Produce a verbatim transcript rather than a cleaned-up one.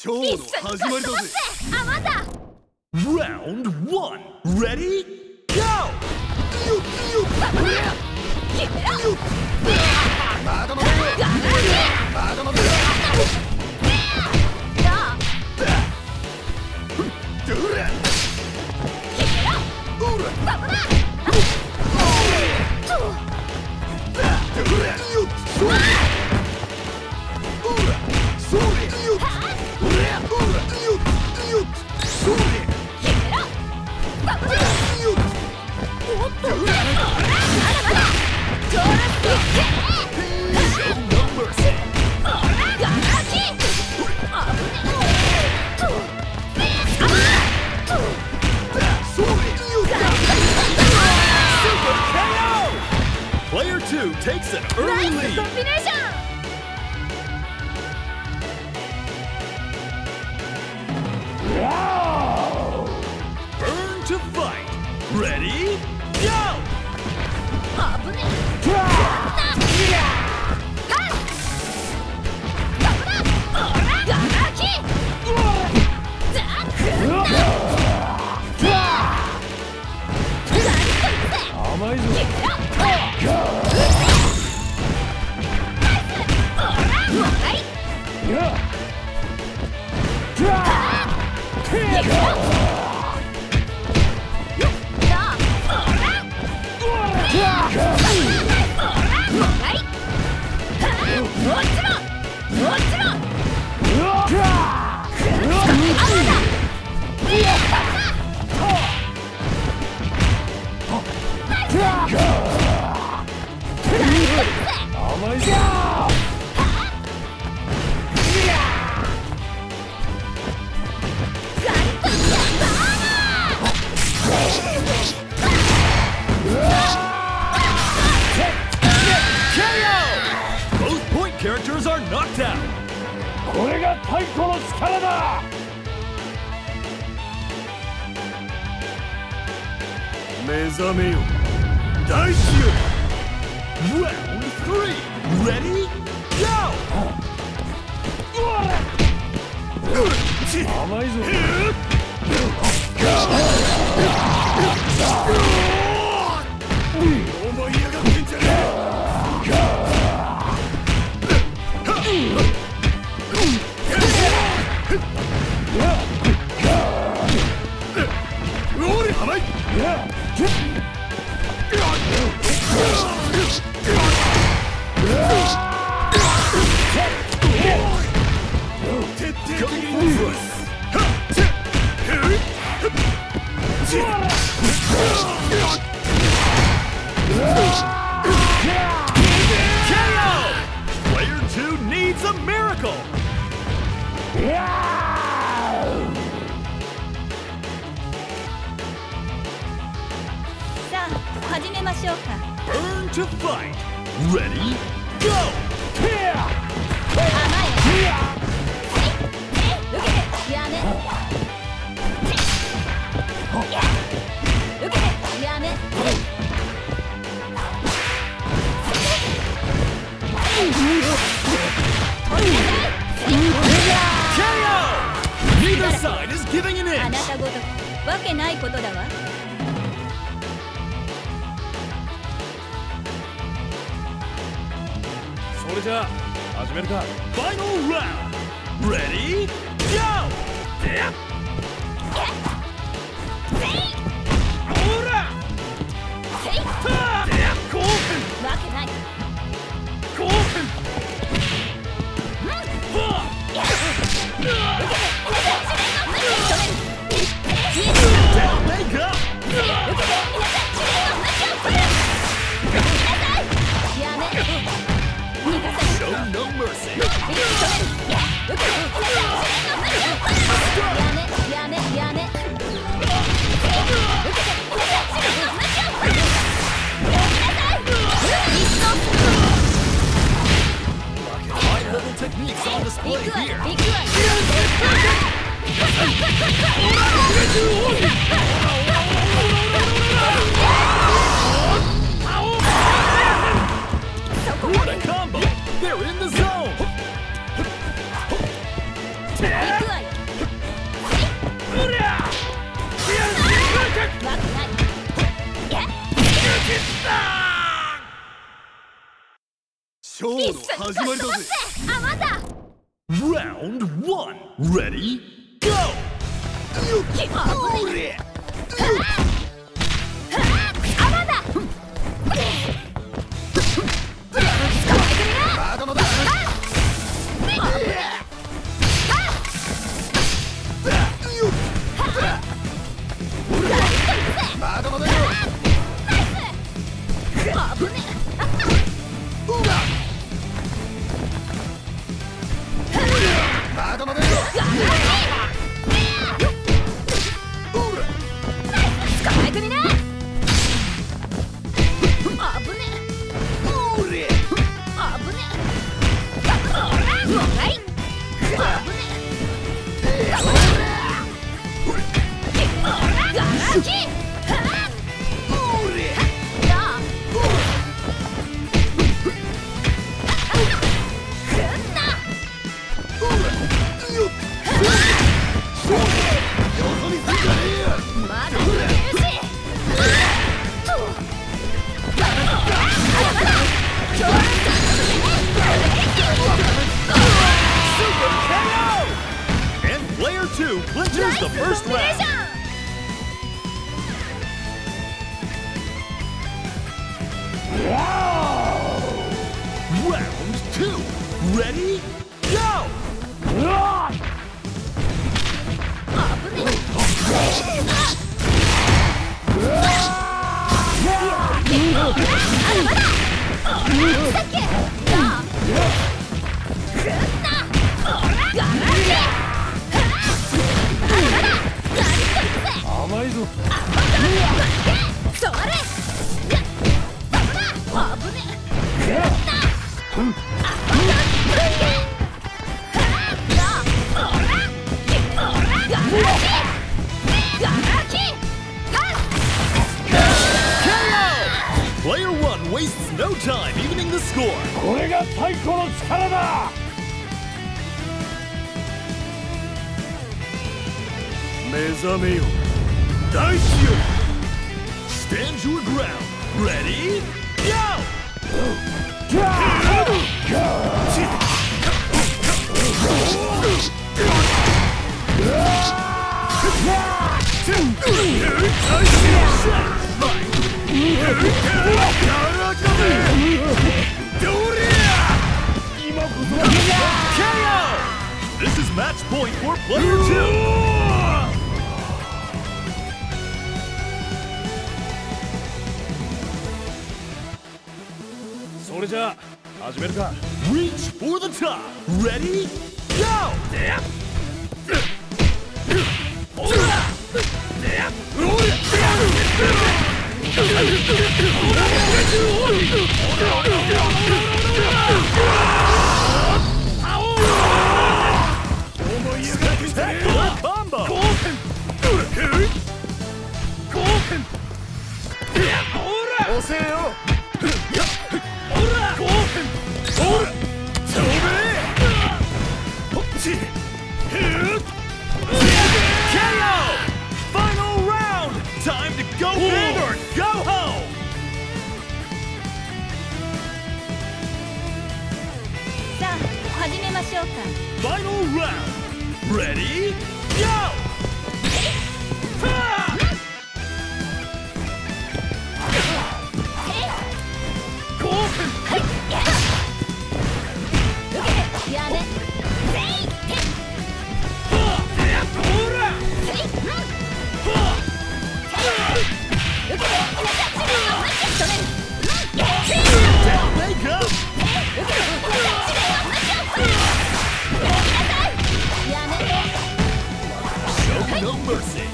ショーの始まりだぜ。 あ、まだ。 Round one, ready, go! よっよっ。 決めろ。 まだまだ。まだまだ。どれ。 決めろ。 おら。 そこだ。 どれ。よっ。それ。おら。それ。よっ。おら。おら。よっ。よっ。それ。 決めろ。そこだ。 よっ。 おっと。まだまだ。ドラスティック。 Show no mercy. ガラキ。あぶね。と。あと。 それ。よっ。Super ケーオー! Player two takes an ナ early イス lead. コンビネーション。 Burn to fight. Ready, go! あぶね。やった。はい。そこだ。ガラキ。ザック。 甘いぞ。 決めろ。はい。 甘いぞ。Both point characters are knocked out. これが太鼓の力だ。 目覚めよ大地よ。Round three, ready, go! 甘いぞ。 思い上がってんじゃねえ。おりはまい。徹底的にPlayer two needs a miracle. さあ始めましょうか。 Burn to fight. Ready, go! 甘い。受けてやめ。受けてやめ。 ケーオー! Neither side is giving an あな inch. たごときわけないことだわ。 それじゃあ始めるか。 Final round. Ready, go! ほら！ せい。 はあ！興奮！ わけない。 興奮！はあ！Down they go! やめ。逃がさ Show no mercy. やめやめやめ。 High-level techniques on display 行くわ here. 行くわ。そこま What で a combo! They're in the zone. 行くわよ。 ショーの始まりだぜ。 あ、まだ Round one. Ready? Go! きあぶねあ、まだまだまだ。まだまだよ。 あぶねまだまだよ。 捕まえてみな。あぶねあぶねあぶねガラキ And player two clinches the first round. Round two. Ready? Go! Player one wastes no time evening the score. これが太鼓の力だ。 目覚めよ。大地よ。Stand your ground. Ready? Go! K O! This is match point for player two. それじゃあ始めるか。Reach for the top. Ready? Go! Spectacular combo! 遅えよ。 K O! Final round! Time to go big or go home! さあ始めましょうか。 Final round! Ready? Go! Wake up! Show no mercy!